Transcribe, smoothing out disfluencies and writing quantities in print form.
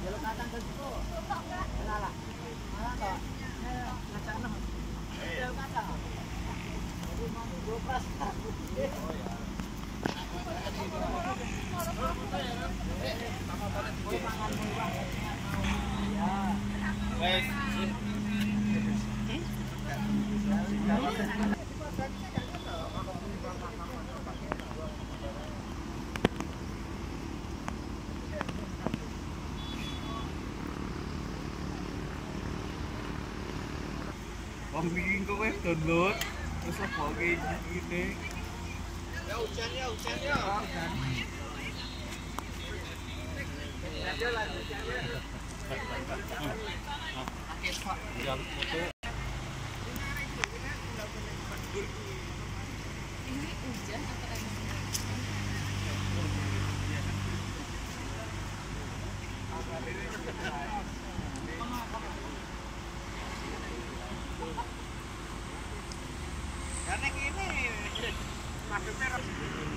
Wong bikin kowe download terus leboke gini. Ya hujan ya. Ini hujan atau Karena gini, maksudnya